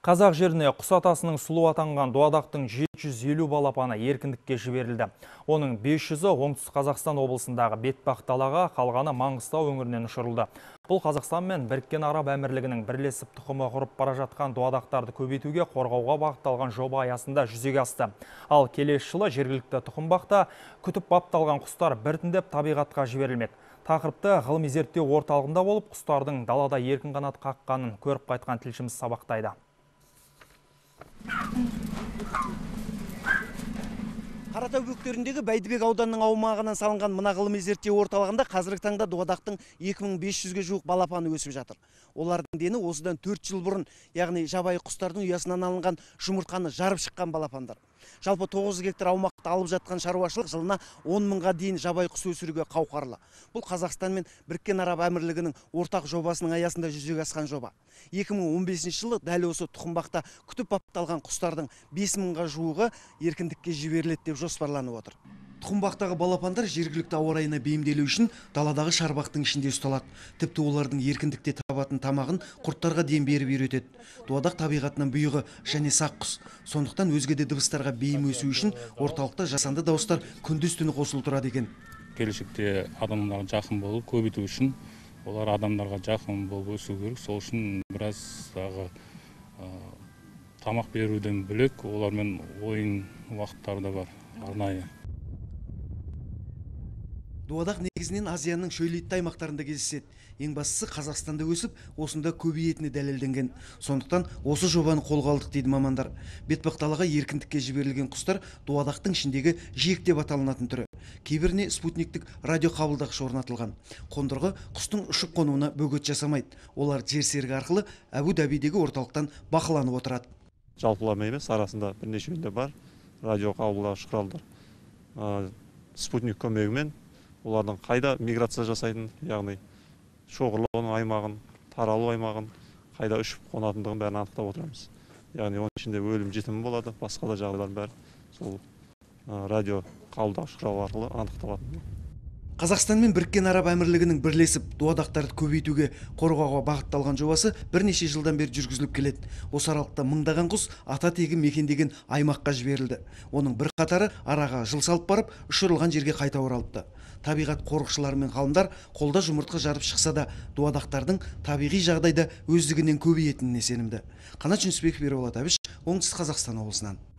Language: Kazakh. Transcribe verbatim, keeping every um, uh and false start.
Қазақ жеріне құс атасының сұлу атанған дуадақтың жеті жүз елу балапаны еркіндікке жіберілді. Оның бес жүзі Оңтүстік Қазақстан облысындағы Бетпақ далаға, қалғаны Маңғыстау өңірінен ұшырылды. Бұл Қазақстан мен Біріккен Араб Әмірлігінің бірлесіп тұқымы құрып бара жатқан дуадақтарды көбейтуге, қорғауға бағытталған жоба аясында жүзеге асты. Ал келесі жылы жергілікті тұқымбақта күтіп бапталған құстар біртіндеп табиғатқа жіберілмек. Тақырыпты ғылыми зерттеу орталығында болып, құстардың далада еркін қанат қаққанын көріп қайтқан тілшіміз сабақтайды. Қаратау бөктеріндегі Бәйдібек ауданының аумағынан салынған мына ғылыми зерттеу орталығында қазіргі таңда дуадақтың екі мың бес жүзге жуық балапаны өсіп жатыр. Олардың дені осыдан төрт жыл бұрын, яғни жабайы құстардың ұясынан алынған жұмыртқаны жарып шыққан балапандар. Жалпы тоғыз гектар аумақты алып жатқан шаруашылық жылына он мыңға дейін жабайы құс өсіруге қауқарлы. Бұл Қазақстан мен Біріккен Араб Әмірлігінің ортақ жобасының аясында жүзеге асқан жоба. екі мың он бесінші жылы дәл осы тұқымбақта күтіп бапталған құстардың бес мыңға жуығы еркіндікке жіберіледі деп жоспарланып отыр. Тұқымбақтағы балапандар жергілікті ауа райына бейімделу үшін даладағы шарбақтың ішінде ұсталады. Тіпті олардың еркіндікте табатын тамағын құрттарға дейін беріп үйретеді. Дуадақ табиғатынан бұйығы және сақ құс. Сондықтан өзге де дыбыстарға бейім өсу үшін орталықта жасанды дауыстар күндіз түні қосылып тұрады екен. Келешекте адамдарға жақын болу, көбейту үшін олар адамдарға жақын болып өсу керек. Сол үшін біраз тамақ беруден бөлек олармен ойын уақыттары да бар, арнайы. Дуадақ негізінен Азияның шөлейтті аймақтарында кездеседі. Ең бастысы Қазақстанда өсіп, осында көбейетіні дәлелденген. Сондықтан осы жобаны қолға алдық дейді мамандар. Бетпақ далаға еркіндікке жіберілген құстар дуадақтың ішіндегі жиек деп аталынатын түрі. Кейбіріне спутниктік радиоқабылдағыш орнатылған. Қондырғы құстың ұшып қонуына бөгет жасамайды. Олар жер серігі арқылы Әбу-Дабидегі орталықтан бақыланып отырады. Жалпылама емес, арасында бірнешеуінде бар радиоқабылдағыш құралдар. Спутник көмегімен олардың қайда миграция жасайтын, яғни шоғырлаудың аймағын, таралу аймағын, қайда ұшып қонатындығын бәрін анықтап отырамыз. Яғни оның ішінде өлім жітімі болады, басқа да жағдайлар бәрі сол радио қабылдағыш құрал арқылы анықталады. Қазақстан мен Біріккен Араб Әмірлігінің бірлесіп дуадақтарды көбейтуге, қорғауға бағытталған жобасы бірнеше жылдан бері жүргізіліп келеді. Осы аралықта мыңдаған құс ата тегі мекендеген аймаққа жіберілді. Оның бір қатары араға жыл салып барып, ұшырылған жерге қайта оралыпты. Табиғат қорықшылары мен ғалымдар қолда жұмыртқа жарып шықса да, дуадақтардың табиғи жағдайда өздігінен көбейетініне сенімді. Қанат Жүнісбеков, Ерболат Әбіш, Оңтүстік Қазақстан облысынан.